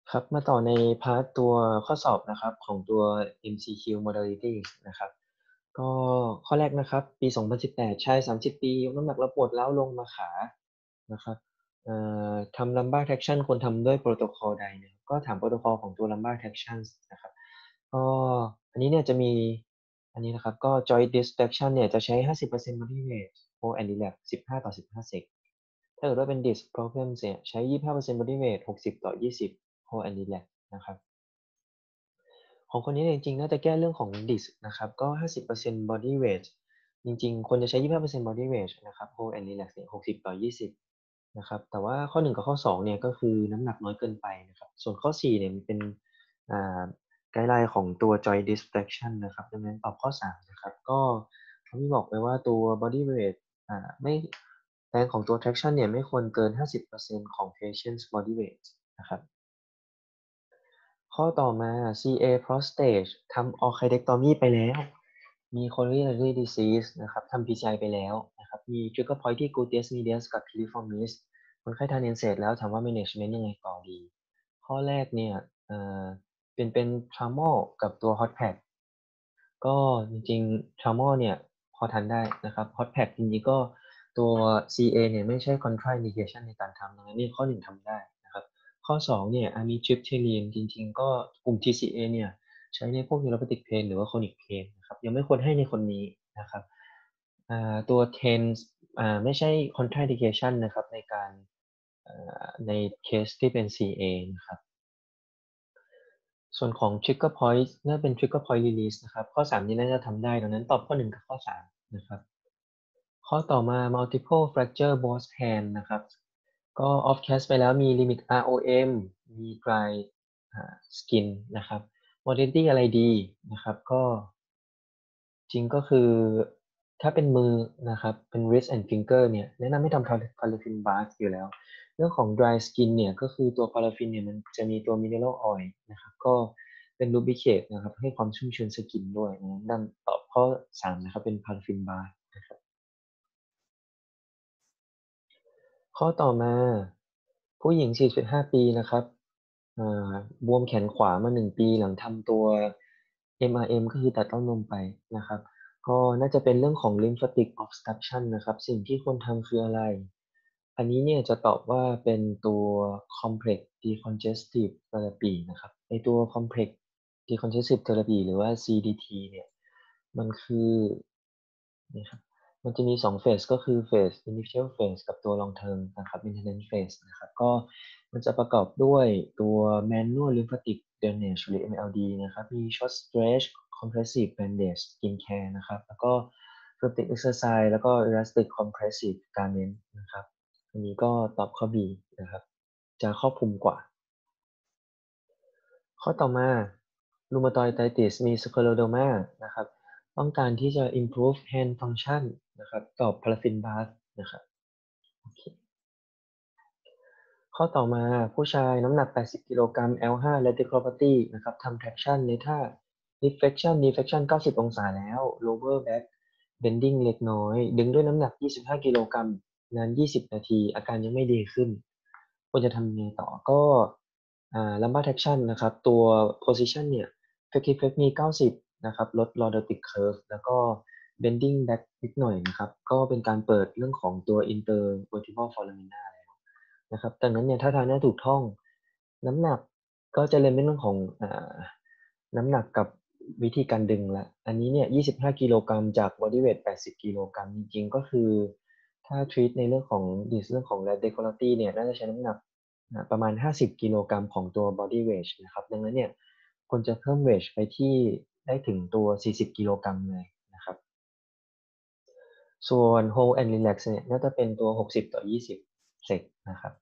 ครับมาต่อในพาร์ทตัวข้อสอบนะครับของตัว MCQ Modalities นะครับก็ข้อแรกนะครับปี 2018 ชาย 30 ปียกน้ำหนักแล้วปวดร้าวลงมาขานะครับทำ Lumbar Traction ควรทำด้วยโปรโตคอลใดเนี่ยก็ถามโปรโตคอลของตัว Lumbar Traction นะครับก็อันนี้เนี่ยจะมีอันนี้นะครับก็ Joint Distraction เนี่ยจะใช้ 50% Body Weight Hold and Relax 15/15 เซตถ้าเกิดว่าเป็น Disc Problems เนี่ยใช้ 25% Body Weight 60/20 Hold and Relax นะครับของคนนี้เนี่ยจริงๆน่าจะแก้เรื่องของ Disc นะครับก็ 50% Body Weight จริงๆควรจะใช้ 25% Body Weight นะครับ Hold and Relax เนี่ย60/20นะครับแต่ว่าข้อ1กับข้อ2เนี่ยก็คือน้ำหนักน้อยเกินไปนะครับส่วนข้อ4เนี่ยมันเป็นอ่าไกด์ไลน์ของตัว Joint Distraction นะครับดังนั้นตอบข้อ3นะครับก็เขามีบอกไว้ว่าตัว Body Weight ไม่แรงของตัว traction เนี่ยไม่ควรเกิน 50% ของ patient's body weight นะครับ ข้อต่อมา CA Prostate ทำ orchidectomy ไปแล้ว มี coronary disease นะครับทำ PCI ไปแล้วนะครับมี trigger point ที่ gluteus medius กับ piriformis คนไข้ทาน NSAID แล้วถามว่า management ยังไงต่อดี ข้อแรกเนี่ยเอ่อเป็น Tramal กับตัว hot pack ก็จริงๆ Tramal เนี่ยพอทานได้นะครับ hot pack จริงๆก็ตัว CA เนี่ยไม่ใช่ contraindication ในการทำดังนั้นเนี่ยข้อ1ทำได้นะครับ ข้อ2เนี่ย amitriptyline จริงๆก็กลุ่ม TCA เนี่ยใช้ในพวก neuropathic pain หรือว่า chronic pain นะครับยังไม่ควรให้ในคนนี้นะครับตัว TENS ไม่ใช่ contraindication นะครับในการในเคสที่เป็น CA นะครับส่วนของ trigger point น่าเป็น trigger point release นะครับข้อ3นี้น่าจะทำได้ดังนั้นตอบข้อ1กับข้อ3นะครับข้อต่อมา multiple fracture both hand นะครับก็ off cast ไปแล้วมี limit ROM มี dry skin นะครับ modality อะไรดีนะครับก็จริงก็คือถ้าเป็นมือนะครับเป็น wrist and finger เนี่ยแนะนำให้ทำ paraffin bath อยู่แล้วเรื่องของ dry skin เนี่ยก็คือตัว paraffin เนี่ยมันจะมีตัว mineral oil นะครับก็เป็น lubricate นะครับให้ความชุ่มชื้นสกินด้วยดังตอบข้อ3นะครับเป็น paraffin bath นะครับข้อต่อมาผู้หญิง45ปีนะครับอ่าบวมแขนขวามา1ปีหลังทำตัว MRM ก็คือตัดเต้านมไปนะครับก็น่าจะเป็นเรื่องของ lymphatic obstruction นะครับสิ่งที่ควรทำคืออะไรอันนี้เนี่ยจะตอบว่าเป็นตัว complex decongestive therapy นะครับไอตัว complex decongestive therapy หรือว่า CDT เนี่ยมันคือนะครับมันจะมี2เฟสก็คือเฟส initial phase กับตัว long term นะครับ maintenance phase นะครับก็มันจะประกอบด้วยตัว manual lymphatic drainage หรือ MLD นะครับมี short stretch compressive bandage skin care นะครับแล้วก็ peptic exercise แล้วก็ elastic compressive garment นะครับอันนี้ก็ตอบข้อ B นะครับจะครอบคลุมกว่า ข้อต่อมา rheumatoid arthritis มี scleroderma นะครับต้องการที่จะ improve hand function นะครับตอบ paraffin bath นะครับโอเคข้อต่อมาผู้ชายน้ำหนัก 80 กิโลกรัม L5 radiculopathy นะครับทำ traction ในท่า deflection 90 องศาแล้ว lower back bending เล็กน้อยดึงด้วยน้ำหนัก 25 กิโลกรัมนาน 20 นาทีอาการยังไม่ดีขึ้นควรจะทำยังไงต่อก็lumbar traction นะครับตัว position เนี่ย flexion มี 90 นะครับลด lordotic curve แล้วก็ bending back นิดหน่อยนะครับก็เป็นการเปิดเรื่องของตัว intervertebral foramina แล้วนะครับดังนั้นเนี่ยถ้าทางเนี้ยถูกท่องน้ำหนักก็จะเน้นเป็นเรื่องของน้ำหนักกับวิธีการดึงแล้วอันนี้เนี่ย 25 กิโลกรัมจาก body weight 80 กิโลกรัมจริงๆก็คือถ้า treat ในเรื่องของ รื่องของ radiculopathy เนี่ยน่าจะใช้น้ำหนัก ประมาณ 50 กิโลกรัมของตัว body weight นะครับดังนั้นเนี่ยควรจะเพิ่มเวตไปที่ได้ถึงตัว 40 กิโลกรัมเลยนะครับส่วน hold and relax เนี่ยน่าจะเป็นตัว 60/20 เซตนะครับ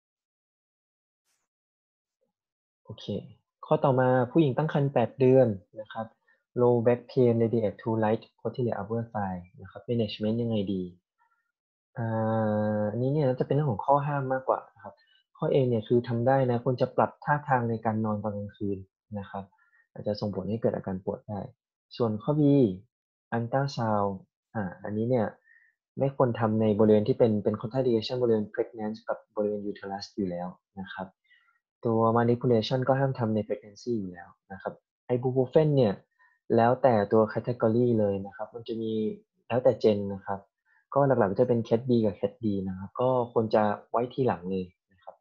โอเคข้อต่อมาผู้หญิงตั้งครรภ์ 8 เดือนนะครับ low back pain radiate to right posterior upper thigh นะครับ management ยังไงดีอ่อันนี้เนี่ยน่าจะเป็นเรื่องของข้อห้ามมากกว่านะครับข้อ A เนี่ยคือทำได้นะควรจะปรับท่าทางในการนอนตอนกลางคืนนะครับอาจจะส่งผลให้เกิดอาการปวดได้ส่วนข้อ B อัลตราซาวด์อันนี้เนี่ยไม่ควรทำในบริเวณที่เป็น contraindication บริเวณ pregnant กับบริเวณ uterus อยู่แล้วนะครับตัว manipulation ก็ห้ามทำใน pregnancy อยู่แล้วนะครับ ibuprofen เนี่ยแล้วแต่ตัว category เลยนะครับมันจะมีแล้วแต่ gen นะครับก็หลักๆจะเป็น Cat B กับ Cat D นะครับก็ควรจะไว้ทีหลังเลยนะครับ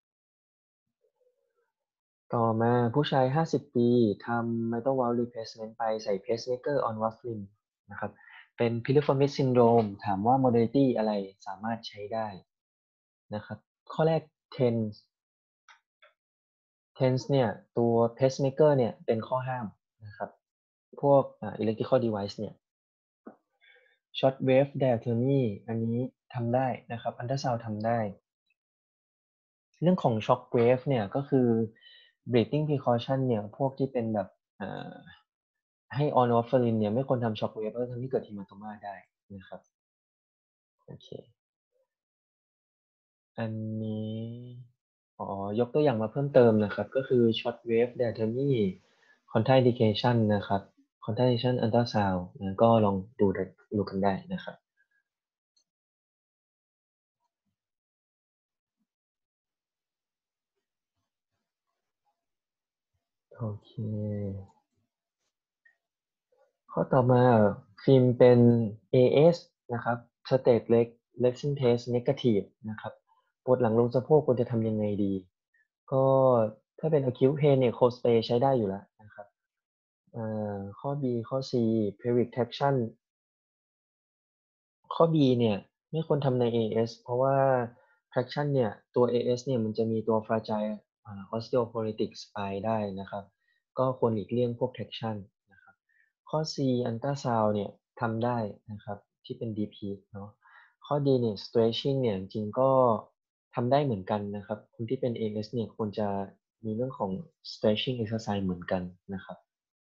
ต่อมาผู้ชาย50ปีทำ mitral valve replacement ไปใส่ pacemaker on warfarin นะครับเป็น piriformis syndrome ถามว่า modality อะไรสามารถใช้ได้นะครับข้อแรก TENS TENS เนี่ยตัว pacemaker เนี่ยเป็นข้อห้ามนะครับพวกelectrical device เนี่ย short wave diathermy อันนี้ทำได้นะครับอันตราซาวด์ทำได้เรื่องของ shock wave เนี่ยก็คือ breathing precaution เนี่ยพวกที่เป็นแบบเอ่อให้ on warfarin เนี่ยไม่ควรทำ shock wave แล้วทำให้เกิด hematoma ได้นะครับโอเคอันนี้ยกตัวอย่างมาเพิ่มเติมนะครับก็คือ short wave diathermy contraindication นะครับ contraindication ultrasound นะก็ลองดูกันได้นะครับโอเค ข้อต่อมาฟิล์มเป็น AS นะครับ Stage Leg Resting Test Negative นะครับปวดหลังลงสะโพกควรจะทำยังไงดีก็ถ้าเป็น Acute Pain เนี่ย Cold Spray ใช้ได้อยู่แล้วนะครับข้อ B ข้อ C Pelvic Traction ข้อ B เนี่ยไม่ควรทำใน AS เพราะว่า traction เนี่ยตัว AS เนี่ยมันจะมีตัว fragile osteoporotic spine ได้นะครับก็ควรหลีกเลี่ยงพวก traction นะครับข้อ C ultrasound เนี่ยทำได้นะครับที่เป็น DP เนาะข้อ D เนี่ย stretching เนี่ยจริงๆก็ทำได้เหมือนกันนะครับคนที่เป็น AS เนี่ยควรจะมีเรื่องของ stretching exercise เหมือนกันนะครับ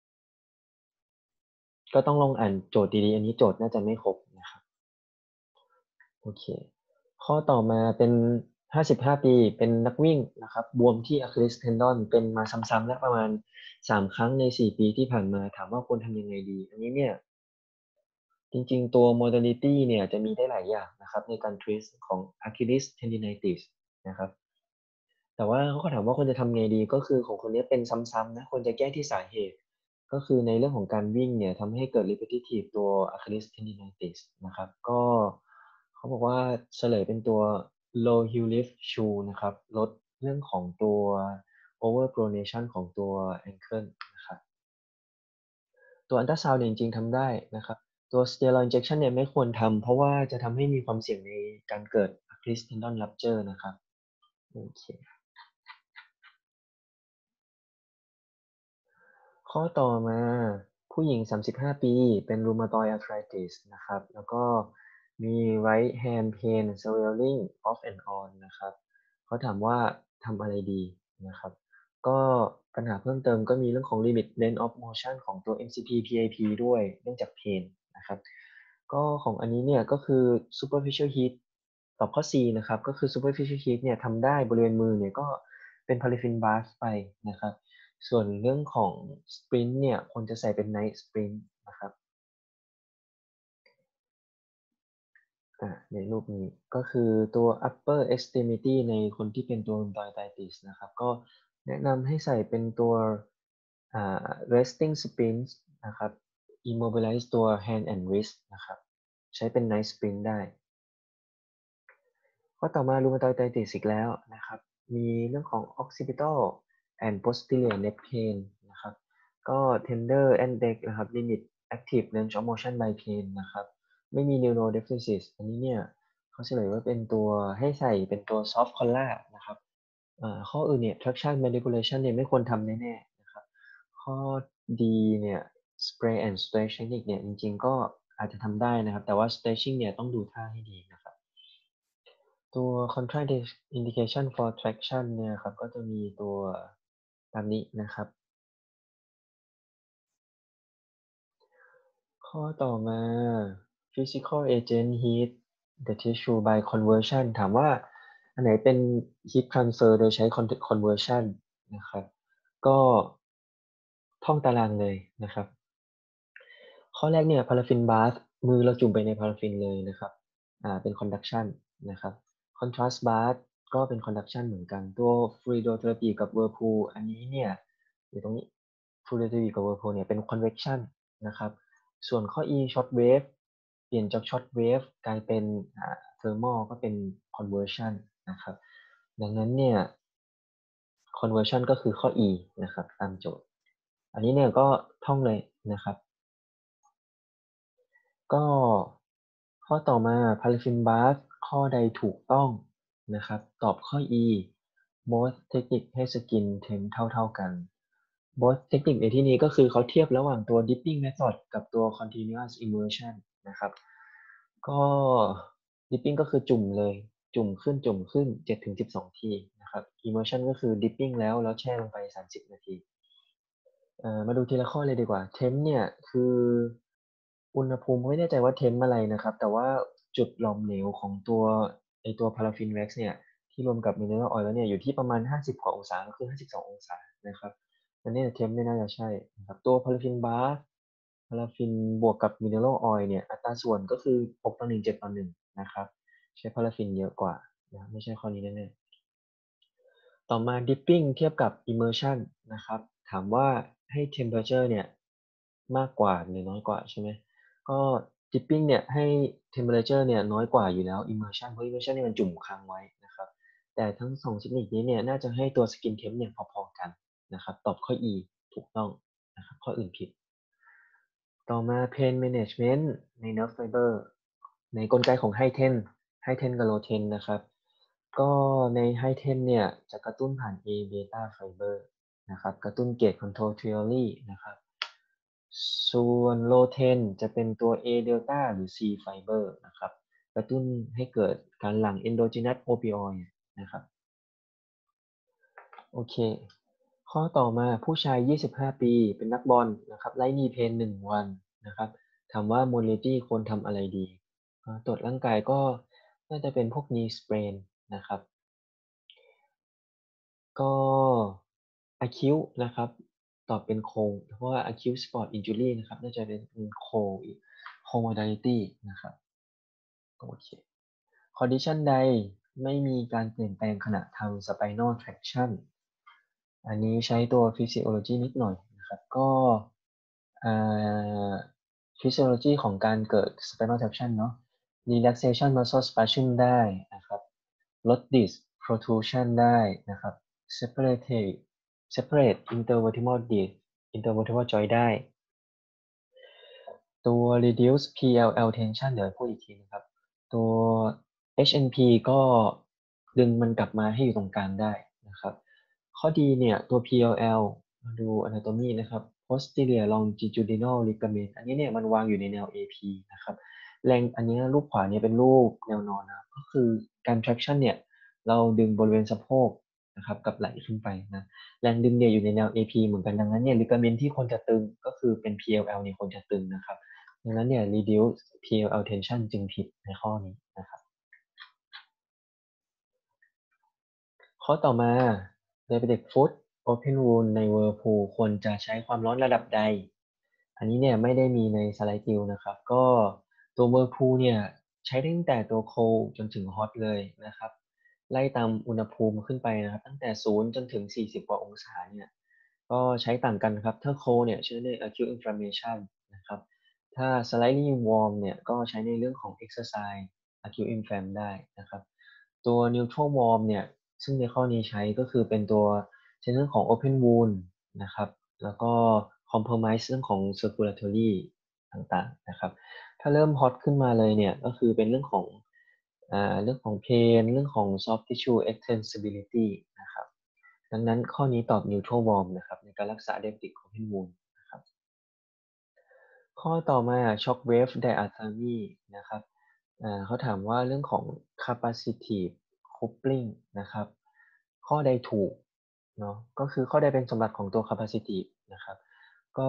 ก็ต้องลองอ่านโจทย์ดีๆอันนี้โจทย์น่าจะไม่ครบนะครับ โอเคข้อต่อมาเป็น55ปีเป็นนักวิ่งนะครับบวมที่ Achilles tendon เป็นมาซ้ำๆแล้วประมาณ3ครั้งใน4ปีที่ผ่านมาถามว่าควรทำยังไงดีอันนี้เนี่ยจริงๆตัว modality เนี่ยจะมีได้หลายอย่างนะครับในการ treat ของ Achilles tendinitis นะครับแต่ว่าเขาก็ถามว่าควรจะทำไงดีก็คือของคนนี้เป็นซ้ำๆนะควรจะแก้ที่สาเหตุก็คือในเรื่องของการวิ่งเนี่ยทำให้เกิด repetitive ตัว Achilles tendinitis นะครับก็เขาบอกว่าเฉลยเป็นตัว low heel lift shoe นะครับลดเรื่องของตัว overpronation ของตัว ankle นะครับตัวอัลตราซาวด์เนี่ยจริงๆทำได้นะครับตัว steroid injection เนี่ยไม่ควรทำเพราะว่าจะทำให้มีความเสี่ยงในการเกิด Achilles tendon rupture นะครับโอเค ข้อต่อมาผู้หญิง35ปีเป็น rheumatoid arthritis นะครับแล้วก็มี right hand pain swelling off and on นะครับเขาถามว่าทำอะไรดีนะครับก็ปัญหาเพิ่มเติมก็มีเรื่องของ limit range of motion ของตัว MCP PAP ด้วยเนื่องจาก pain นะครับก็ของอันนี้เนี่ยก็คือ superficial heat ตอบข้อ C นะครับก็คือ superficial heat เนี่ยทำได้บริเวณมือเนี่ยก็เป็น paraffin bath ไปนะครับ ส่วนเรื่องของ Sprint เนี่ยควรจะใส่เป็น Night Sprint นะครับในรูปนี้ก็คือตัว upper extremity ในคนที่เป็นตัว rheumatoid นะครับก็แนะนำให้ใส่เป็นตัวresting sprint นะครับ immobilize ตัว hand and wrist นะครับใช้เป็น night sprint ได้ ข้อต่อมา rheumatoid อีกแล้วนะครับมีเรื่องของ occipital and posterior neck pain นะครับก็ tender and neck นะครับ limit active range of motion by pain นะครับไม่มี neurodeficit อันนี้เนี่ยเขาเฉลยว่าเป็นตัวให้ใส่เป็นตัว soft collar นะครับข้ออื่นเนี่ย traction manipulation เนี่ยไม่ควรทำแน่ๆนะครับข้อดีเนี่ย spray and stretch technique เนี่ยจริงๆก็อาจจะทำได้นะครับแต่ว่า stretching เนี่ยต้องดูท่าให้ดีนะครับ ตัว contraindication for traction เนี่ยครับก็จะมีตัวตามนี้นะครับข้อต่อมา physical agent heat the tissue by conversion ถามว่าอันไหนเป็น heat transfer โดยใช้ conversion นะครับก็ท่องตารางเลยนะครับข้อแรกเนี่ย paraffin bath มือเราจุ่มไปใน paraffin เลยนะครับเป็น conduction นะครับ contrast bath ก็เป็น conduction เหมือนกันตัว Fluidotherapy กับ Whirlpool อันนี้เนี่ยอยู่ตรงนี้ Fluidotherapy กับ Whirlpool เนี่ยเป็น convection นะครับส่วนข้อ E short wave เปลี่ยนจาก short wave กลายเป็นthermal ก็เป็น conversion นะครับดังนั้นเนี่ย conversion ก็คือข้อ E นะครับตามโจทย์อันนี้เนี่ยก็ท่องเลยนะครับก็ข้อต่อมา paraffin bath ข้อใดถูกต้องนะครับตอบข้อ E both เทคนิคให้สกินเทมเท่ากัน both เทคนิคในที่นี้ก็คือเขาเทียบระหว่างตัว dipping method กับตัว continuous immersion นะครับก็ dipping ก็คือจุ่มเลยจุ่มขึ้น7-12ทีนะครับ immersion ก็คือ dipping แล้วแช่ลงไป30นาทีมาดูทีละข้อเลยดีกว่า temp เนี่ยคืออุณหภูมิไม่แน่ใจว่า temp อะไรนะครับแต่ว่าจุดหลอมเหลวของตัว paraffin wax เนี่ยที่รวมกับ mineral oil แล้วเนี่ยอยู่ที่ประมาณ50กว่าองศาก็คือ52องศานะครับอันนี้ temp ไม่น่าจะใช่นะครับตัว paraffin bath พาราฟินบวกกับ mineral oil เนี่ยอัตราส่วนก็คือ6:1 7:1นะครับใช้พาราฟินเยอะกว่านะไม่ใช่ข้อนี้แน่ๆต่อมา dipping เทียบกับ immersion นะครับถามว่าให้ temperature เนี่ยมากกว่าหรือน้อยกว่าใช่ไหมก็ dipping เนี่ยให้ temperature เนี่ยน้อยกว่าอยู่แล้ว immersion เพราะ immersion เนี่ยมันจุ่มค้างไว้นะครับแต่ทั้งสองเทคนิคนี้เนี่ยน่าจะให้ตัว skin temp เนี่ยพอๆกันนะครับตอบข้อ E ถูกต้องนะครับข้ออื่นผิด ต่อมา Pain Management ใน Nerve Fiber ในกลไกของ High-Ten High-Ten กับ Low-Ten นะครับก็ใน High-Ten เนี่ยจะกระตุ้นผ่าน A beta fiber นะครับกระตุ้น Gate Control Theory นะครับส่วน Low-Ten จะเป็นตัว A delta หรือ C fiber นะครับกระตุ้นให้เกิดการหลั่ง endogenous opioid นะครับ โอเค ข้อต่อมาผู้ชาย 25 ปีเป็นนักบอลนะครับไร้นีเพน1วันนะครับถามว่า modality ควรทำอะไรดีตรวจร่างกายก็น่าจะเป็นพวก knee sprain นะครับก็ acute นะครับตอบเป็น cold เพราะว่า acute sport injury นะครับน่าจะเป็น cold cold modality นะครับโอเค condition ใดไม่มีการเปลี่ยนแปลงขณะทำ spinal traction อันนี้ใช้ตัว physiology นิดหน่อยนะครับก็อ่า physiology ของการเกิด spinal traction เนาะ relaxation muscle spasm ได้นะครับลด disc protrusion ได้นะครับ separate intervertebral disc intervertebral joint ได้ตัว reduce PLL tension เดี๋ยวพูดอีกทีนะครับตัว HNP ก็ดึงมันกลับมาให้อยู่ตรงกลางได้นะครับข้อดีเนี่ยตัว PLL มาดู anatomy นะครับ posterior longitudinal ligament อันนี้เนี่ยมันวางอยู่ในแนว AP นะครับแรงอันนี้รูปขวาเนี่ยเป็นรูปแนวนอนนะก็คือการ traction เนี่ยเราดึงบริเวณสะโพกนะครับกับไหล่ขึ้นไปนะแรงดึงเนี่ยอยู่ในแนว AP เหมือนกันดังนั้นเนี่ย ligament ที่ควรจะตึงก็คือเป็น PLL เนี่ยควรจะตึงนะครับ ดังนั้นเนี่ย reduce PLL tension จึงผิดในข้อนี้นะครับข้อต่อมา diabetic foot open wound ใน Whirlpool ควรจะใช้ความร้อนระดับใดอันนี้เนี่ยไม่ได้มีในสไลด์ติวนะครับก็ตัว Whirlpool เนี่ยใช้ตั้งแต่ตัว cold จนถึง hot เลยนะครับไล่ตามอุณหภูมิขึ้นไปนะครับตั้งแต่0จนถึง40กว่าองศาเนี่ยก็ใช้ต่างกันครับถ้า cold เนี่ยใช้ใน acute inflammation นะครับถ้า slightly warm เนี่ยก็ใช้ในเรื่องของ exercise acute inflam ได้นะครับตัว neutral warm เนี่ยซึ่งในข้อนี้ใช้ก็คือเป็นตัวใช้เรื่องของ open wound นะครับแล้วก็ compromise เรื่องของ circulatory ต่างๆนะครับถ้าเริ่ม hot ขึ้นมาเลยเนี่ยก็คือเป็นเรื่องของ pain เรื่องของ soft tissue extensibility นะครับดังนั้นข้อนี้ตอบ neutral warm นะครับในการรักษา diabetic open wound นะครับข้อต่อมา shock wave diathermy นะครับเขาถามว่าเรื่องของ capacitive coupling นะครับข้อใดถูกเนาะก็คือข้อใดเป็นสมบัติของตัว capacitive นะครับก็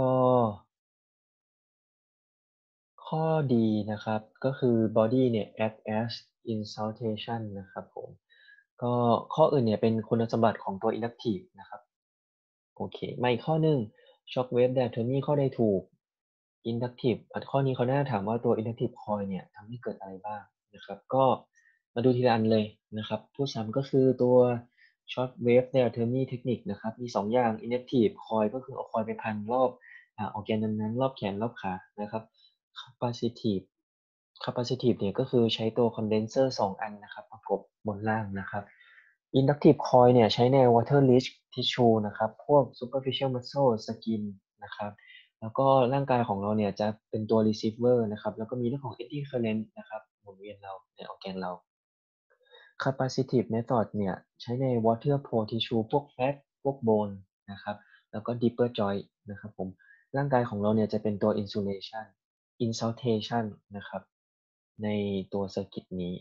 ข้อดีนะครับก็คือ body เนี่ย act as insulation นะครับผมก็ข้ออื่นเนี่ยเป็นคุณสมบัติของตัว inductive นะครับโอเคมาอีกข้อหนึ่ง shock wave diathermy ข้อใดถูก inductive ข้อนี้เขาน่าจะถามว่าตัว inductive coil เนี่ยทำให้เกิดอะไรบ้างนะครับก็มาดูทีละอันเลยนะครับพูดซ้ำก็คือตัว short wave diathermy technique นะครับมี2อย่าง inactive coil ก็คือเอาคอยไปพันรอบออร์แกนนั้นๆรอบแขนรอบขานะครับ capacitive capacitive เนี่ยก็คือใช้ตัว condenser 2อันนะครับประกบบนล่างนะครับ inductive coil เนี่ยใช้ใน water rich tissue นะครับพวก superficial muscle skin นะครับแล้วก็ร่างกายของเราเนี่ยจะเป็นตัว receiver นะครับแล้วก็มีเรื่องของ eddy current นะครับหมุนเวียนเราในออร์แกนเรา capacitive method เนี่ยใช้ใน water pore tissue พวก fat พวก bone นะครับแล้วก็ deeper joint นะครับผมร่างกายของเราเนี่ยจะเป็นตัว insulation insultation นะครับในตัว circuit นี้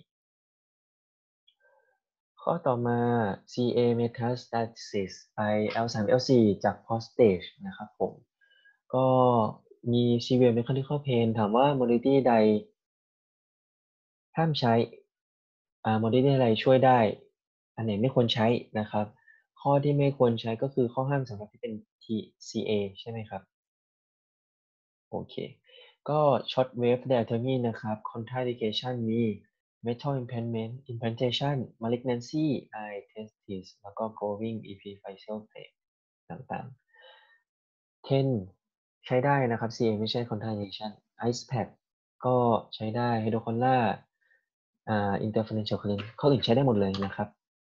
ข้อต่อมา CA metastasis ไป L3 L4 จาก prostate นะครับผมก็มี severe mechanical pain ถามว่า modality ใดห้ามใช้modality ใดช่วยได้อันไหนไม่ควรใช้นะครับข้อที่ไม่ควรใช้ก็คือข้อห้ามสำหรับที่เป็น TCA ใช่ไหมครับโอเคก็ short wave diathermy นะครับ contraindication มี metal implantation malignancy eye testis แล้วก็ growing epiphyseal plate ต่างๆ10ใช้ได้นะครับ CA ไม่ใช่ contraindication ice pack ก็ใช้ได้ hydrocolloid interferential current ข้ออื่นใช้ได้หมดเลยนะครับ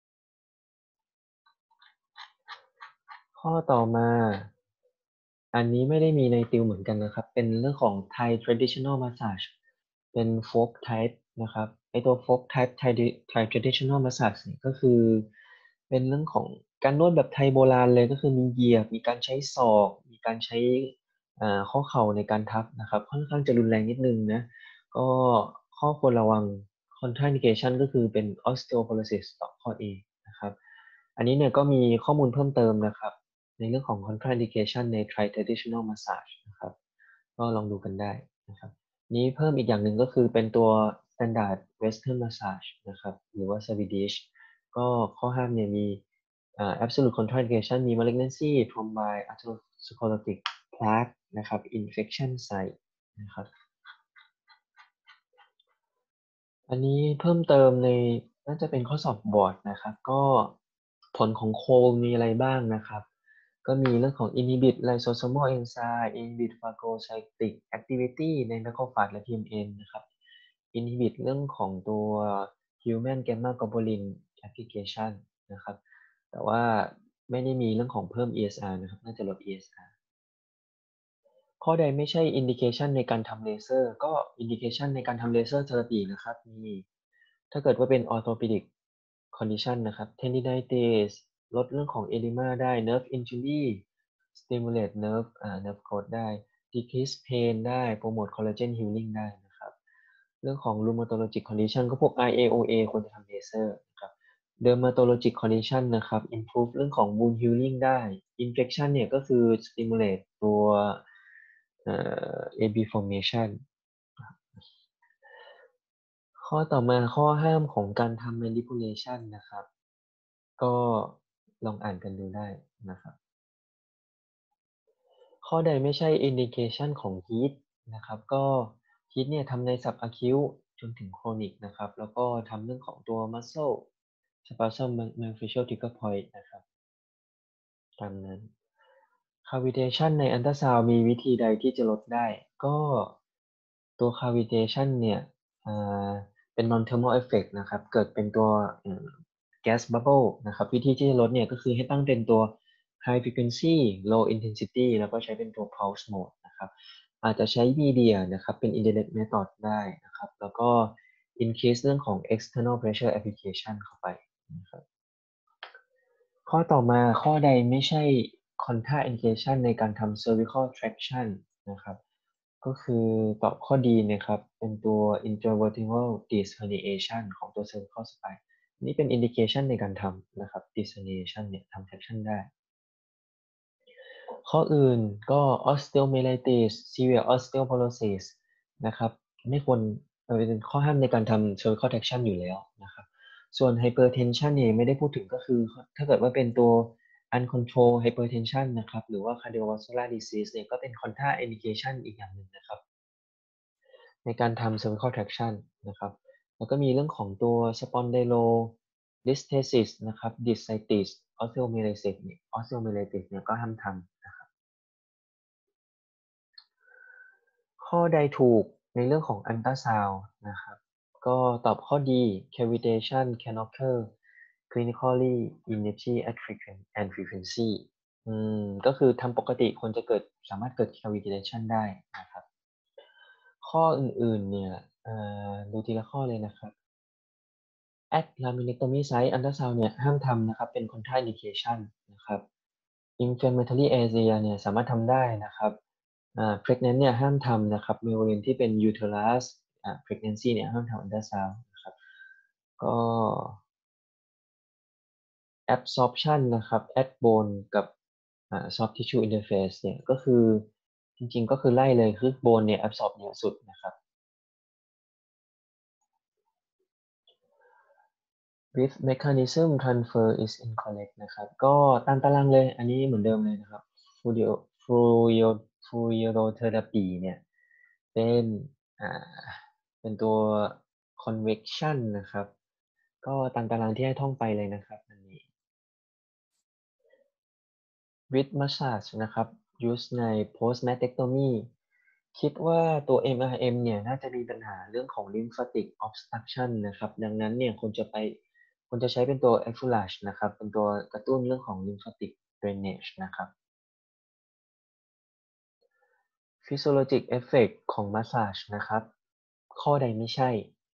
ข้อต่อมาอันนี้ไม่ได้มีในติวเหมือนกันนะครับ เป็นเรื่องของ Thai traditional massage เป็น folk type นะครับไอตัว folk type Thai traditional massage เนี่ยก็คือเป็นเรื่องของการนวดแบบไทยโบราณเลยก็คือมีเหยียบมีการใช้ศอกมีการใช้ข้อเข่าในการทับนะครับค่อนข้างจะรุนแรงนิดนึงนะก็ข้อควรระวัง contraindication ก็คือเป็น osteoporosis ต่อข้อ A นะครับอันนี้เนี่ยก็มีข้อมูลเพิ่มเติมนะครับ ในเรื่องของ contraindication ใน Thai traditional massage นะครับก็ลองดูกันได้นะครับนี้เพิ่มอีกอย่างหนึ่งก็คือเป็นตัว standard western massage นะครับหรือว่า Swedish ก็ข้อห้ามเนี่ยมีabsolute contraindication มี malignancy thrombi atherosclerotic plaque นะครับ infection site นะครับอันนี้เพิ่มเติมในน่าจะเป็นข้อสอบบอร์ดนะครับก็ผลของโคลมีอะไรบ้างนะครับก็มีเรื่องของ inhibit lysosomal enzyme inhibit phagocytic activity ใน macrophage และ TMN นะครับ inhibit เรื่องของตัว human gamma globulin application นะครับแต่ว่าไม่ได้มีเรื่องของเพิ่ม ESR นะครับน่าจะลด ESR ข้อใดไม่ใช่ indication ในการทำเลเซอร์ก็ indication ในการทำเลเซอร์เทอราปีนะครับมีถ้าเกิดว่าเป็น orthopedic condition นะครับ tendinitis ลดเรื่องของ edema ได้ nerve injury stimulate nerve growth ได้ decrease pain ได้ promote collagen healing ได้นะครับเรื่องของ rheumatologic condition ก็พวก IAOA ควรจะทำเลเซอร์นะครับ dermatologic condition นะครับ improve เรื่องของ wound healing ได้ infection เนี่ยก็คือ stimulate ตัวAB formation ข้อต่อมาข้อห้ามของการทำ manipulation นะครับก็ลองอ่านกันดูได้นะครับข้อใดไม่ใช่ indication ของ heat นะครับก็ heat เนี่ยทำใน subacute จนถึง chronic นะครับแล้วก็ทำเรื่องของตัว muscle spasm myofascial trigger point นะครับ ตามนั้น cavitation ในอัลตราซาวด์มีวิธีใดที่จะลดได้ก็ตัว cavitation เนี่ยอ่าเป็น non thermal effect นะครับเกิดเป็นตัวgas bubble นะครับวิธีที่จะลดเนี่ยก็คือให้ตั้งเป็นตัว high frequency low intensity แล้วก็ใช้เป็นตัว pulse mode นะครับอาจจะใช้ media นะครับเป็น indirect method ได้นะครับแล้วก็ increase เรื่องของ external pressure application เข้าไปนะครับ ข้อต่อมาข้อใดไม่ใช่ contraindication ในการทำ cervical traction นะครับก็คือตอบข้อดีนะครับเป็นตัว intravertebral disc herniation ของตัว cervical spine นี่เป็น indication ในการทำนะครับ disc herniation เนี่ยทำ traction ได้ ข้ออื่นก็ osteomyelitis severe osteoporosis นะครับไม่ควรเป็นข้อห้ามในการทำ cervical traction อยู่แล้วนะครับส่วน hypertension เนี่ยไม่ได้พูดถึงก็คือถ้าเกิดว่าเป็นตัว uncontrolled hypertension นะครับหรือว่า cardiovascular disease เนี่ยก็เป็น contraindication อีกอย่างหนึ่งนะครับในการทำ cervical traction นะครับแล้วก็มีเรื่องของตัว spondylolisthesis นะครับ discitis osteomyelitis เนี่ย osteomyelitis เนี่ยก็ห้ามทำนะครับข้อใดถูกในเรื่องของอัลตราซาวด์นะครับก็ตอบข้อดี cavitation can occur clinically initially at frequent and frequency ก็คือทำปกติคนจะเกิดสามารถเกิด cavitation ได้นะครับข้ออื่นๆเนี่ยดูทีละข้อเลยนะครับ at laminectomy site ultrasound เนี่ยห้ามทำนะครับเป็น contraindication นะครับ inflammatory area เนี่ยสามารถทำได้นะครับpregnant เนี่ยห้ามทำนะครับ Mevalin ที่เป็น uterus pregnancy เนี่ยห้ามทำ ultrasound นะครับก็ absorption นะครับ at bone กับsoft tissue interface เนี่ยก็คือจริงๆก็คือไล่เลยคือ bone เนี่ย absorb เยอะสุดนะครับ with mechanism transfer is incorrect นะครับก็ตามตารางเลยอันนี้เหมือนเดิมเลยนะครับ fluoro fluorotherapy เนี่ยเป็นอ่าเป็นตัว convection นะครับก็ตามตารางที่ให้ท่องไปเลยนะครับอันนี้ with massage นะครับ use ใน post mastectomy คิดว่าตัว MRM เนี่ยน่าจะมีปัญหาเรื่องของ lymphatic obstruction นะครับดังนั้นเนี่ยควรจะใช้เป็นตัว effulage นะครับเป็นตัวกระตุ้นเรื่องของ lymphatic drainage นะครับ physiologic effect ของ massage นะครับข้อใดไม่ใช่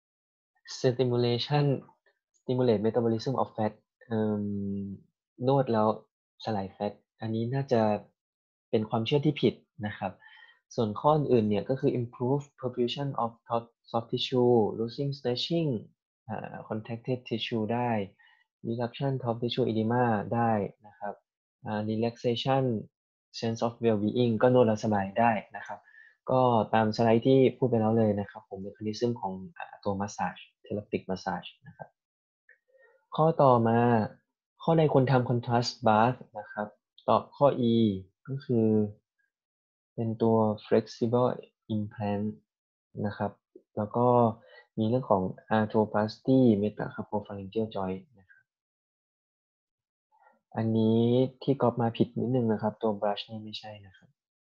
stimulate metabolism of fat เอ่นวดแล้วสลายแฟตอันนี้น่าจะเป็นความเชื่อที่ผิดนะครับส่วนข้ออื่นๆเนี่ยก็คือ improve perfusion of soft tissue losing stretching contracted tissue ได้ reduction soft tissue edema ได้นะครับrelaxation sense of well-being ก็นวดแล้วสบายได้นะครับ ก็ตามสไลด์ที่พูดไปแล้วเลยนะครับผม mechanism ของตัว massage therapeutic massage นะครับข้อต่อมาข้อใดควรทำ contrast bath นะครับตอบข้อ E ก็คือเป็นตัว flexible implant นะครับแล้วก็มีเรื่องของ arthroplasty metacarpopharyngeal joint นะครับอันนี้ที่ก๊อปมาผิดนิดนึงนะครับตัว brush นี่ไม่ใช่นะครับ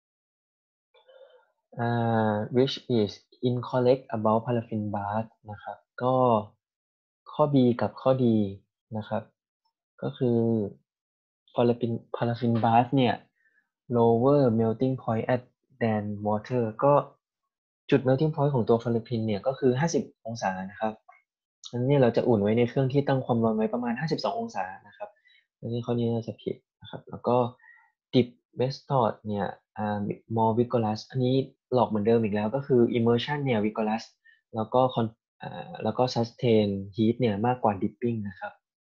which is incorrect about paraffin bath นะครับก็ข้อ B กับข้อ D นะครับก็คือ paraffin bath เนี่ย lower melting point at than water ก็จุด melting point ของตัว paraffin เนี่ยก็คือ50องศานะครับอันนี้เราจะอุ่นไว้ในเครื่องที่ตั้งความร้อนไว้ประมาณ52องศานะครับอันนี้ข้อนี้น่าจะผิดนะครับแล้วก็ dip method เนี่ยmore vigorous อันนี้หลอกเหมือนเดิมอีกแล้วก็คือ immersion เนี่ย vigorous แล้วก็แล้วก็ sustain heat เนี่ยมากกว่า dipping นะครับ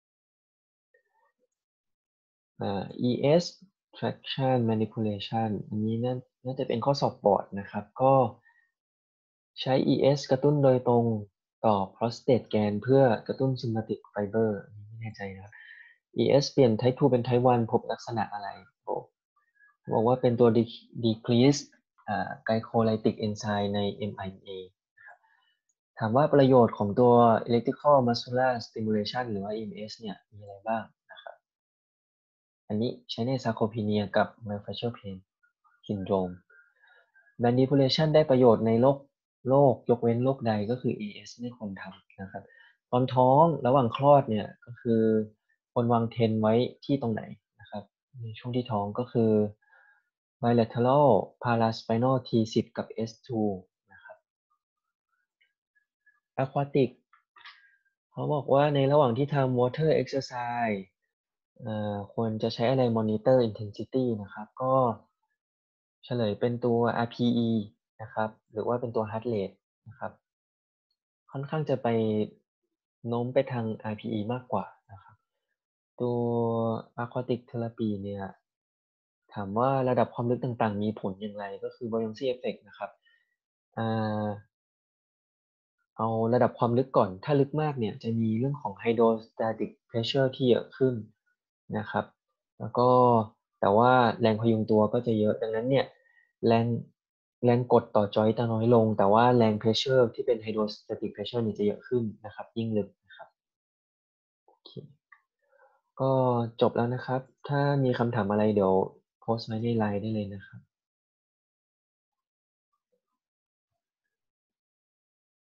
ES traction manipulation อันนี้น่าจะเป็นข้อสอบบอร์ดนะครับก็ใช้ ES กระตุ้นโดยตรงต่อ prostate gland เพื่อกระตุ้น sympathetic fiber อันนี้ไม่แน่ใจนะครับ ES เปลี่ยน type 2 เป็น type 1 พบลักษณะอะไรบอกว่าเป็นตัว decrease glycolytic enzyme ใน MIA ถามว่าประโยชน์ของตัว electrical muscular stimulation หรือว่า EMS เนี่ยมีอะไรบ้างนะครับอันนี้ใช้ใน sarcopenia กับ myofascial pain syndrome manipulation ได้ประโยชน์ในโรคยกเว้นโรคใดก็คือ AS ไม่ควรทำนะครับตอนท้องระหว่างคลอดเนี่ยก็คือควรวางเทนไว้ที่ตรงไหนนะครับในช่วงที่ท้องก็คือ bilateral paraspinal T10 กับ S2 นะครับ aquatic เขาบอกว่าในระหว่างที่ทำ water exercise ควรจะใช้อะไร monitor intensity นะครับก็เฉลยเป็นตัว RPE นะครับหรือว่าเป็นตัว heart rate นะครับค่อนข้างจะไปโน้มไปทาง RPE มากกว่านะครับตัว aquatic therapy เนี่ยถามว่าระดับความลึกต่างๆมีผลอย่างไรก็คือ buoyancy effect นะครับอ่า เอาระดับความลึกก่อน ถ้าลึกมากเนี่ยจะมีเรื่องของ hydrostatic pressure ที่เยอะขึ้นนะครับ แล้วก็แต่ว่าแรงพยุงตัวก็จะเยอะ ดังนั้นเนี่ยแรงแรงกดต่อจอยต์จะน้อยลงแต่ว่าแรง pressure ที่เป็น hydrostatic pressure นี่จะเยอะขึ้นนะครับยิ่งลึกนะครับโอเคก็จบแล้วนะครับถ้ามีคำถามอะไรเดี๋ยวโพสต์ไว้ใน LINE ได้เลยนะครับ